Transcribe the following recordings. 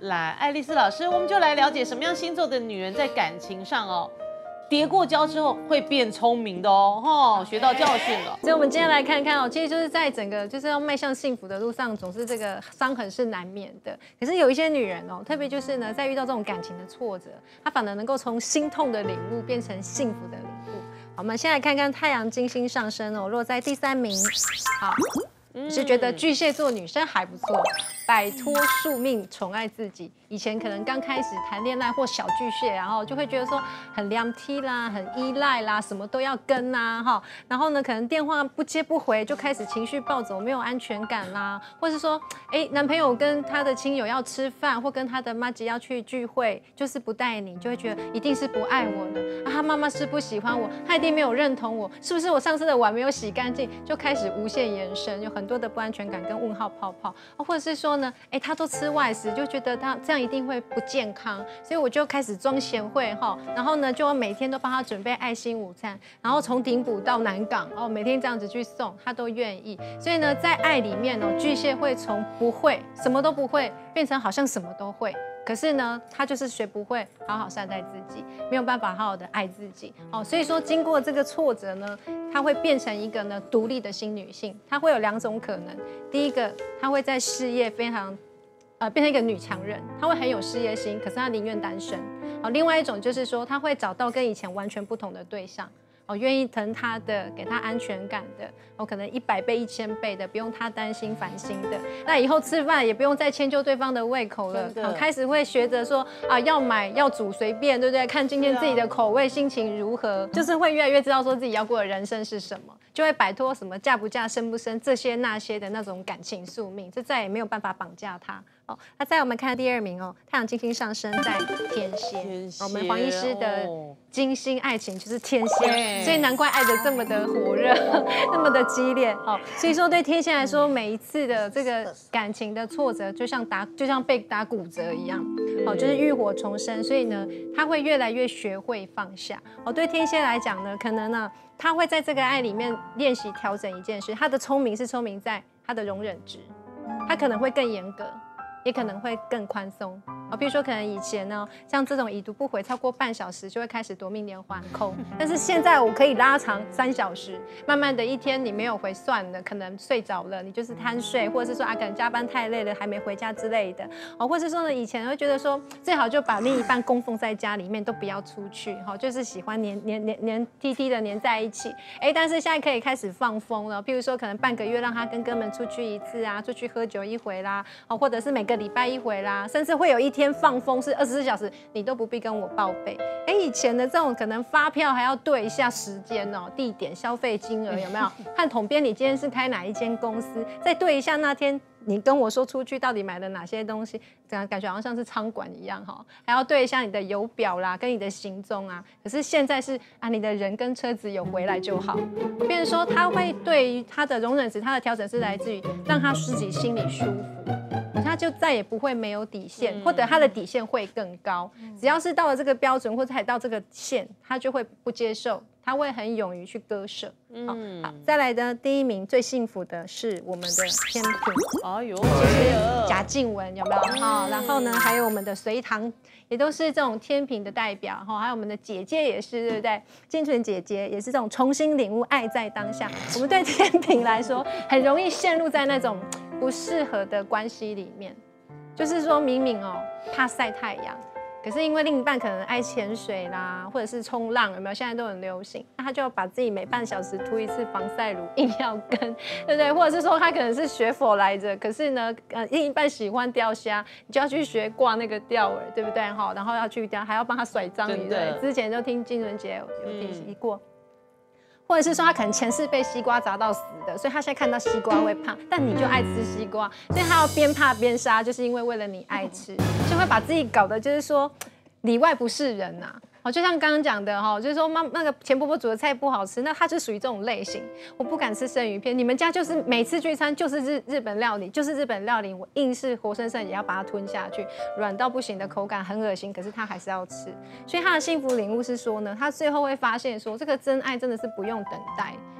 来，爱丽丝老师，我们就来了解什么样星座的女人在感情上哦，跌过跤之后会变聪明的哦，学到教训了。 所以，我们今天来看看哦，其实就是在整个就是要迈向幸福的路上，总是这个伤痕是难免的。可是有一些女人哦，特别就是呢，在遇到这种感情的挫折，她反而能够从心痛的领悟变成幸福的领悟。好，我们先来看看太阳金星上升哦，落在第3名。好。我是觉得巨蟹座女生还不错，摆脱宿命，宠爱自己。以前可能刚开始谈恋爱或小巨蟹，然后就会觉得说很凉踢啦，很依赖啦，什么都要跟啦，哈。然后呢，可能电话不接不回，就开始情绪暴走，没有安全感啦，或是说，男朋友跟他的亲友要吃饭，或跟他的妈吉要去聚会，就是不带你，就会觉得一定是不爱我的，他妈妈是不喜欢我，他一定没有认同我，是不是我上次的碗没有洗干净，就开始无限延伸，有很多的不安全感跟问号泡泡，或者是说呢，他都吃外食，就觉得他这样一定会不健康，所以我就开始装贤惠哈，然后呢，就每天都帮他准备爱心午餐，然后从顶埔到南港哦，每天这样子去送，他都愿意。所以呢，在爱里面哦，巨蟹会从不会什么都不会，变成好像什么都会。可是呢，他就是学不会好好善待自己，没有办法好好的爱自己哦。所以说，经过这个挫折呢，她会变成一个呢独立的新女性。她会有2种可能，第一个，她会在事业非常变成一个女强人，她会很有事业心，可是她宁愿单身。哦，另外一种就是说，她会找到跟以前完全不同的对象。哦，愿意疼他的，给他安全感的，哦，可能100倍、1000倍的，不用他担心烦心的。那以后吃饭也不用再迁就对方的胃口了，开始会学着说啊，要买要煮随便，对不对？看今天自己的口味、心情如何，就是会越来越知道说自己要过的人生是什么，就会摆脱什么嫁不嫁、生不生这些那些的那种感情宿命，就再也没有办法绑架他。哦，那再我们看第2名哦，太阳金星上升在天蝎，我们黄医师的金星爱情就是天蝎，所以难怪爱得这么的火热，那么的激烈。哦，所以说对天蝎来说，每一次的这个感情的挫折，就像被打骨折一样，哦，就是浴火重生。所以呢，他会越来越学会放下。哦，对天蝎来讲呢，可能呢，他会在这个爱里面练习调整一件事，他的聪明是聪明在他的容忍值，他可能会更严格。也可能会更宽松啊，比如说可能以前呢，像这种已读不回超过半小时就会开始夺命连环扣，但是现在我可以拉长3小时，慢慢的一天你没有回算了，可能睡着了，你就是贪睡，或者是说可能加班太累了还没回家之类的，哦，或者是说呢，以前会觉得说最好就把另一半供奉在家里面，都不要出去，就是喜欢黏踢踢的黏在一起，但是现在可以开始放风了，譬如说可能半个月让他跟哥们出去1次啊，出去喝酒1回啦，或者是每个礼拜1回啦，甚至会有一天放风是24小时，你都不必跟我报备。以前的这种可能发票还要对一下时间哦、地点、消费金额有没有？和统编你今天是开哪一间公司，再对一下那天你跟我说出去到底买了哪些东西，这样感觉好像像是仓管一样哈，还要对一下你的油表啦，跟你的行踪啊。可是现在是啊，你的人跟车子有回来就好。变成说他会对于他的容忍值，他的调整是来自于让他自己心里舒服。他就再也不会没有底线，或者他的底线会更高。只要是到了这个标准，或者还到这个线，他就会不接受，他会很勇于去割舍。好，再来的第1名最幸福的是我们的天秤， 哎呦， 贾静雯有没有？然后呢，还有我们的隋棠，也都是这种天秤的代表。还有我们的姐姐也是，对不对？金纯姐姐也是这种重新领悟爱在当下。我们对天秤来说，很容易陷入在那种不适合的关系里面，就是说明明怕晒太阳，可是因为另一半可能爱潜水啦，或者是冲浪，有没有？现在都很流行，那他就要把自己每半小时涂1次防晒乳，硬要跟，对不对？或者是说他可能是学佛来着，可是呢，另一半喜欢钓虾，你就要去学挂那个钓饵，对不对？然后要去钓，还要帮他甩章鱼，对。之前就听金纯姐有提及过。或者是说他可能前世被西瓜砸到死的，所以他现在看到西瓜会怕，但你就爱吃西瓜，所以他要边怕边杀，就是因为为了你爱吃，就会把自己搞得就是说里外不是人呐。就像刚刚讲的就是说那个钱婆婆煮的菜不好吃，那她就属于这种类型。我不敢吃生鱼片，你们家就是每次聚餐就是日本料理，就是日本料理，我硬是活生生也要把它吞下去，软到不行的口感很恶心，可是她还是要吃。所以她的幸福领悟是说呢，她最后会发现说，这个真爱真的是不用等待。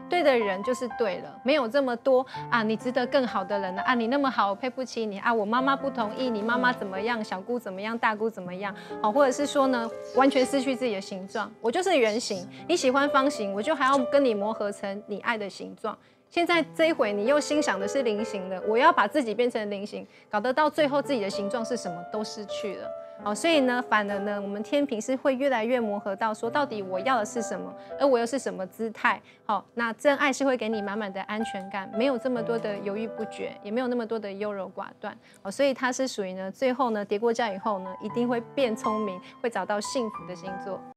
对的人就是对了，没有这么多啊，你值得更好的人了啊，你那么好，我配不起你啊，我妈妈不同意，你妈妈怎么样，小姑怎么样，大姑怎么样，好，或者是说呢，完全失去自己的形状，我就是圆形，你喜欢方形，我就还要跟你磨合成你爱的形状。现在这一回你又欣赏的是菱形的，我要把自己变成菱形，搞得到最后自己的形状是什么都失去了。好，所以呢，反而呢，我们天平是会越来越磨合到说，到底我要的是什么，而我又是什么姿态。好，那真爱是会给你满满的安全感，没有这么多的犹豫不决，也没有那么多的优柔寡断。好，所以它是属于呢，最后呢，跌过跤以后呢，一定会变聪明，会找到幸福的星座。